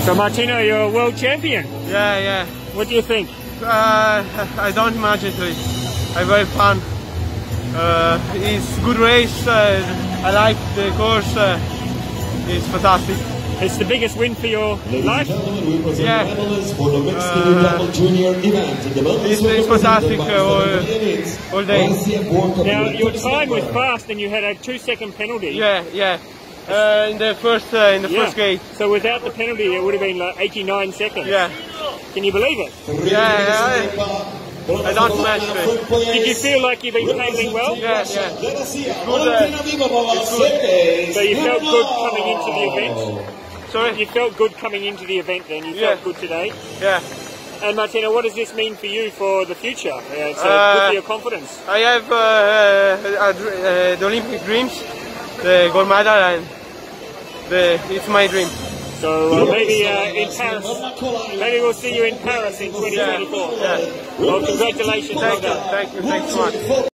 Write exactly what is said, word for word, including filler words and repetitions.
So Martino, you're a world champion. Yeah, yeah. What do you think? Uh, I don't imagine it. I very fun. Uh, it's good race. Uh, I like the course. Uh, it's fantastic. It's the biggest win for your life? Yeah. Uh, it's, it's fantastic uh, all, all day. Now, your time was fast and you had a two second penalty. Yeah, yeah. Uh, in the first uh, in the yeah. first gate. So without the penalty it would have been like eighty-nine seconds. Yeah. Can you believe it? Yeah, I, I don't match it. Did you feel like you've been handling well? Yeah, yeah. It's good. Uh, it's good. So you felt good coming into the event? Sorry? You felt good coming into the event then? You yeah. felt good today? Yeah. And Martino, what does this mean for you for the future? Uh, it's uh, uh, good for your confidence. I have uh, uh, uh, the Olympic dreams, the gold medal, and the, it's my dream. So uh, maybe uh, in Paris, maybe we'll see you in Paris in twenty twenty-four. Yeah. Yeah. Well, congratulations. Thank you. Thank you. Thanks so much.